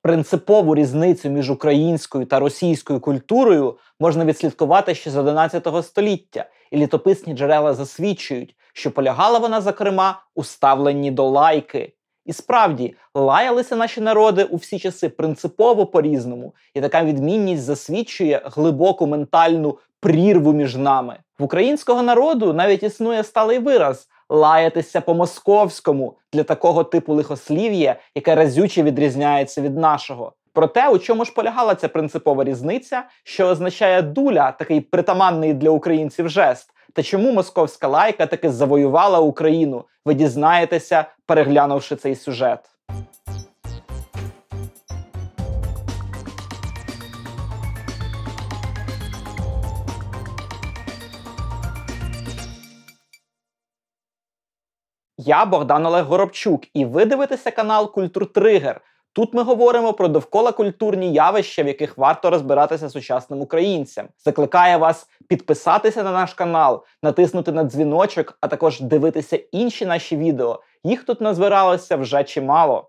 Принципову різницю між українською та російською культурою можна відслідкувати ще з 11 століття, і літописні джерела засвідчують, що полягала вона, зокрема, у ставленні до лайки. І справді, лаялися наші народи у всі часи принципово по-різному, і така відмінність засвідчує глибоку ментальну прірву між нами. В українського народу навіть існує сталий вираз «лаятися по-московському» для такого типу лихослів'я, яке разюче відрізняється від нашого. Проте, у чому ж полягала ця принципова різниця, що означає дуля, такий притаманний для українців жест, та чому московська лайка таки завоювала Україну, ви дізнаєтеся, переглянувши цей сюжет. Я Богдан Олег Горобчук, і ви дивитеся канал «Культуртригер». Тут ми говоримо про довколакультурні явища, в яких варто розбиратися сучасним українцям. Закликаю вас підписатися на наш канал, натиснути на дзвіночок, а також дивитися інші наші відео. Їх тут назбиралося вже чимало.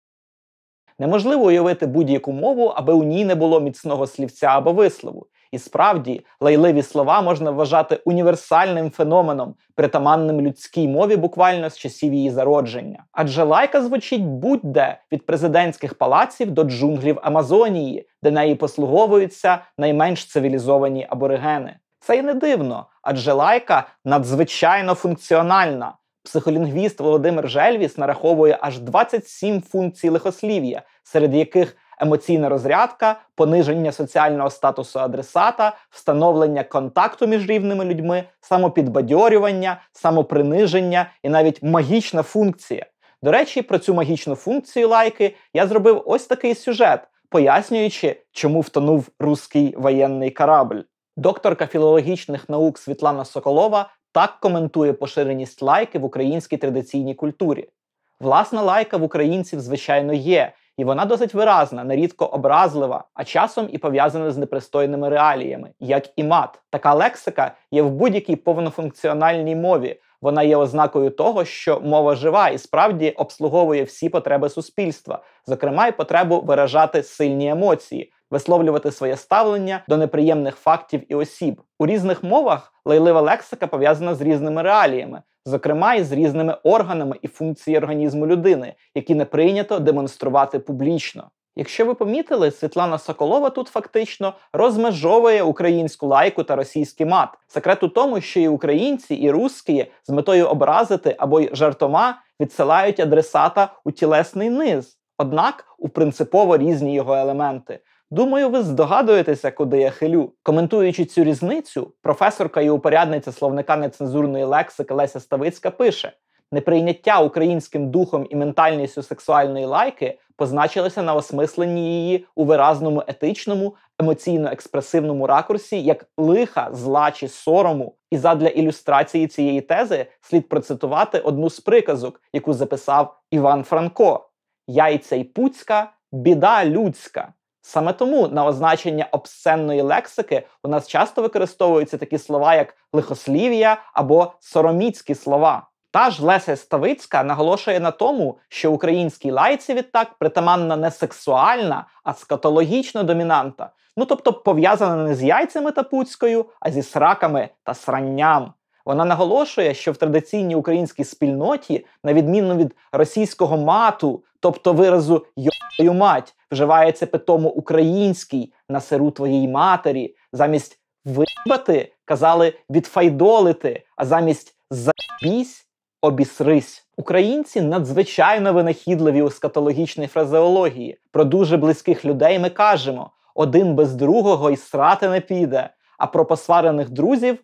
Неможливо уявити будь-яку мову, аби у ній не було міцного слівця або вислову. І справді, лайливі слова можна вважати універсальним феноменом, притаманним людській мові буквально з часів її зародження. Адже лайка звучить будь-де, від президентських палаців до джунглів Амазонії, де неї послуговуються найменш цивілізовані аборигени. Це й не дивно, адже лайка надзвичайно функціональна. Психолінгвіст Володимир Жельвіс нараховує аж 27 функцій лихослів'я, серед яких емоційна розрядка, пониження соціального статусу адресата, встановлення контакту між рівними людьми, самопідбадьорювання, самоприниження і навіть магічна функція. До речі, про цю магічну функцію лайки я зробив ось такий сюжет, пояснюючи, чому втонув руський воєнний корабль. Докторка філологічних наук Світлана Соколова так коментує поширеність лайки в українській традиційній культурі. Власна лайка в українців, звичайно, є, і вона досить виразна, нерідко образлива, а часом і пов'язана з непристойними реаліями, як і мат. Така лексика є в будь-якій повнофункціональній мові. Вона є ознакою того, що мова жива і справді обслуговує всі потреби суспільства, зокрема й потребу виражати сильні емоції, висловлювати своє ставлення до неприємних фактів і осіб. У різних мовах лайлива лексика пов'язана з різними реаліями, зокрема і з різними органами і функціями організму людини, які не прийнято демонструвати публічно. Якщо ви помітили, Світлана Соколова тут фактично розмежовує українську лайку та російський мат. Секрет у тому, що і українці, і русські з метою образити або й жартома відсилають адресата у тілесний низ. Однак у принципово різні його елементи. Думаю, ви здогадуєтеся, куди я хилю. Коментуючи цю різницю, професорка і упорядниця словника нецензурної лексики Леся Ставицька пише: неприйняття українським духом і ментальністю сексуальної лайки позначилося на осмисленні її у виразному етичному, емоційно-експресивному ракурсі як лиха, зла чи сорому. І задля ілюстрації цієї тези слід процитувати одну з приказок, яку записав Іван Франко: «Яйця й пуцька, біда людська». Саме тому на означення обсценної лексики у нас часто використовуються такі слова, як лихослів'я або сороміцькі слова. Та ж Леся Ставицька наголошує на тому, що українській лайці відтак притаманна не сексуальна, а скатологічна домінанта. Тобто пов'язана не з яйцями та пуцькою, а зі сраками та сранням. Вона наголошує, що в традиційній українській спільноті, на відміну від російського мату, тобто виразу «йобаю мать», вживається питомо український «на сиру твоїй матері», замість «вибати» казали «відфайдолити», а замість «забісь» «обісрись». Українці надзвичайно винахідливі у скатологічній фразеології. Про дуже близьких людей ми кажемо: «один без другого й срати не піде», а про посварених друзів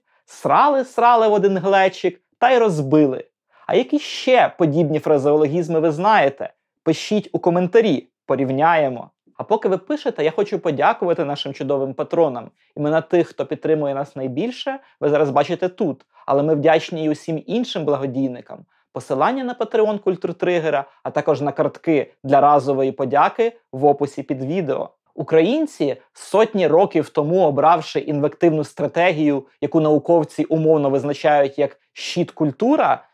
«срали в один глечик та й розбили». А які ще подібні фразеологізми ви знаєте? Пишіть у коментарі, порівняємо. А поки ви пишете, я хочу подякувати нашим чудовим патронам. Імена тих, хто підтримує нас найбільше, ви зараз бачите тут. Але ми вдячні і усім іншим благодійникам. Посилання на Patreon Культуртригера, а також на картки для разової подяки в описі під відео. Українці, сотні років тому обравши інвективну стратегію, яку науковці умовно визначають як «щит-культура»,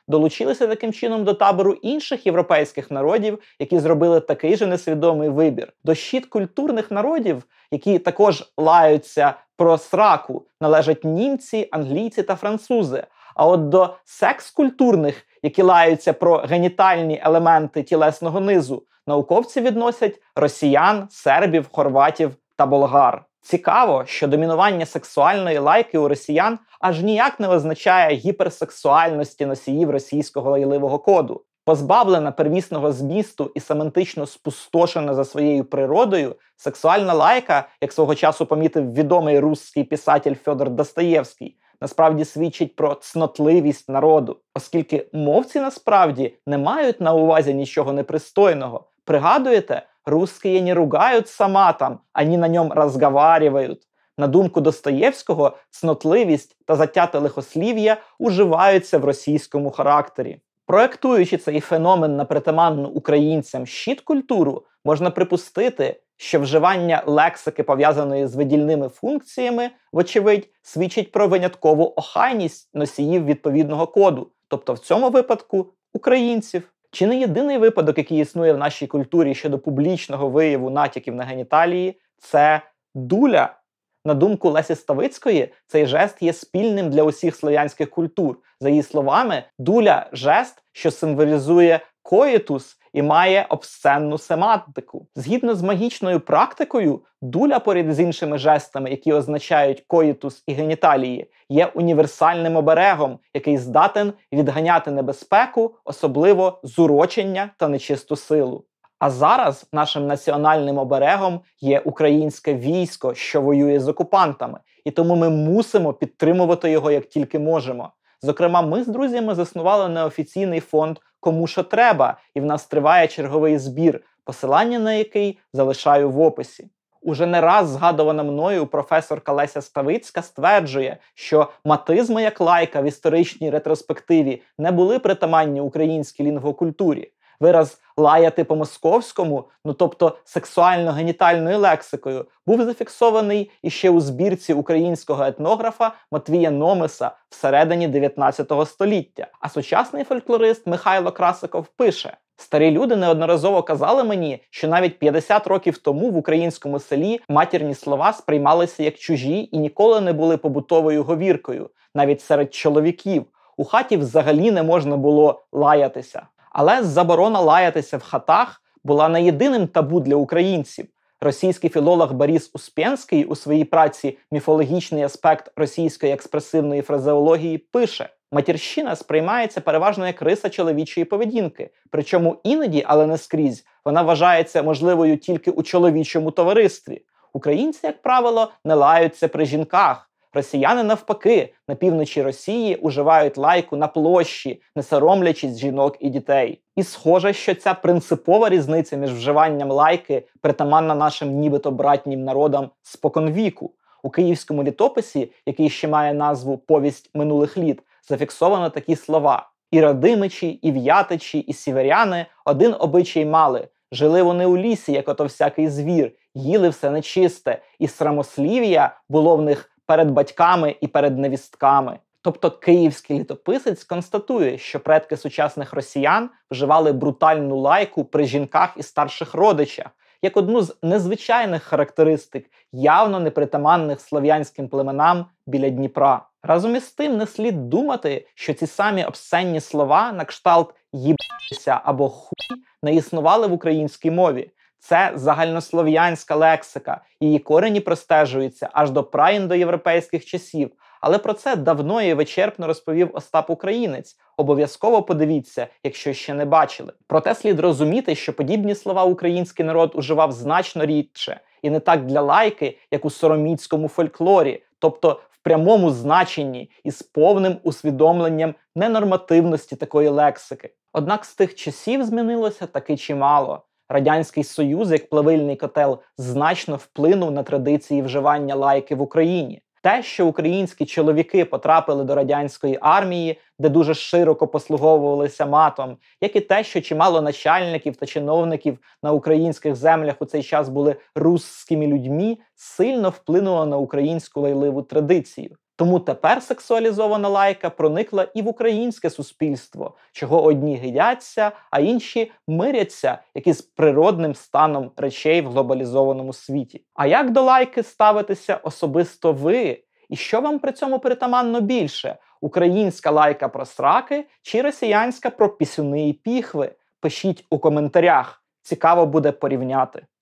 долучилися таким чином до табору інших європейських народів, які зробили такий же несвідомий вибір. До щит культурних народів, які також лаються про сраку, належать німці, англійці та французи. А от до секс-культурних, які лаються про генітальні елементи тілесного низу, науковці відносять росіян, сербів, хорватів та болгар. Цікаво, що домінування сексуальної лайки у росіян аж ніяк не означає гіперсексуальності носіїв російського лайливого коду. Позбавлена первісного змісту і семантично спустошена за своєю природою, сексуальна лайка, як свого часу помітив відомий русський писатель Фьодор Достоєвський, насправді свідчить про цнотливість народу, оскільки мовці насправді не мають на увазі нічого непристойного. Пригадуєте? Русские не ругаются матом, они на ньому розговарюють. На думку Достоєвського, цнотливість та затяте лихослів'я уживаються в російському характері. Проектуючи цей феномен на притаманну українцям щит-культуру, можна припустити, що вживання лексики, пов'язаної з видільними функціями, вочевидь, свідчить про виняткову охайність носіїв відповідного коду, тобто в цьому випадку українців. Чи не єдиний випадок, який існує в нашій культурі щодо публічного вияву натяків на геніталії, це дуля? На думку Лесі Ставицької, цей жест є спільним для усіх слов'янських культур. За її словами, дуля – жест, що символізує коїтус і має обсценну семантику. Згідно з магічною практикою, дуля поряд з іншими жестами, які означають коїтус і геніталії, є універсальним оберегом, який здатен відганяти небезпеку, особливо зурочення та нечисту силу. А зараз нашим національним оберегом є українське військо, що воює з окупантами, і тому ми мусимо підтримувати його як тільки можемо. Зокрема, ми з друзями заснували неофіційний фонд «Кому що треба», і в нас триває черговий збір, посилання на який залишаю в описі. Уже не раз згадувана мною професорка Леся Ставицька стверджує, що матизми як лайка в історичній ретроспективі не були притаманні українській лінгвокультурі. Вираз «лаяти по-московському», ну тобто сексуально-генітальною лексикою, був зафіксований іще у збірці українського етнографа Матвія Номеса всередині 19 століття. А сучасний фольклорист Михайло Красиков пише: «Старі люди неодноразово казали мені, що навіть 50 років тому в українському селі матірні слова сприймалися як чужі і ніколи не були побутовою говіркою, навіть серед чоловіків. У хаті взагалі не можна було лаятися». Але заборона лаятися в хатах була не єдиним табу для українців. Російський філолог Борис Успенський у своїй праці «Міфологічний аспект російської експресивної фразеології» пише: «Матірщина сприймається переважно як риса чоловічої поведінки, причому іноді, але не скрізь, вона вважається можливою тільки у чоловічому товаристві. Українці, як правило, не лаються при жінках. Росіяни, навпаки, на півночі Росії уживають лайку на площі, не соромлячись жінок і дітей». І схоже, що ця принципова різниця між вживанням лайки притаманна нашим нібито братнім народам споконвіку. У київському літописі, який ще має назву «Повість минулих літ», зафіксовано такі слова: «І родимичі, і в'ятичі, і сіверяни один обичай мали. Жили вони у лісі, як ото всякий звір, їли все нечисте, і срамослів'я було в них перед батьками і перед невістками». Тобто київський літописець констатує, що предки сучасних росіян вживали брутальну лайку при жінках і старших родичах, як одну з незвичайних характеристик, явно непритаманних слов'янським племенам біля Дніпра. Разом із тим не слід думати, що ці самі обсценні слова на кшталт «їбатися» або «хуй» не існували в українській мові. Це загальнослов'янська лексика, її корені простежуються аж до праіндоєвропейських часів. Але про це давно і вичерпно розповів Остап Українець. Обов'язково подивіться, якщо ще не бачили. Проте слід розуміти, що подібні слова український народ уживав значно рідше. І не так для лайки, як у сороміцькому фольклорі, тобто в прямому значенні і з повним усвідомленням ненормативності такої лексики. Однак з тих часів змінилося таки чимало. Радянський Союз, як плавильний котел, значно вплинув на традиції вживання лайки в Україні. Те, що українські чоловіки потрапили до радянської армії, де дуже широко послуговувалися матом, як і те, що чимало начальників та чиновників на українських землях у цей час були русскими людьми, сильно вплинуло на українську лайливу традицію. Тому тепер сексуалізована лайка проникла і в українське суспільство, чого одні гидяться, а інші миряться, як із природним станом речей в глобалізованому світі. А як до лайки ставитеся особисто ви? І що вам при цьому притаманно більше? Українська лайка про сраки чи росіянська про пісюни і піхви? Пишіть у коментарях. Цікаво буде порівняти.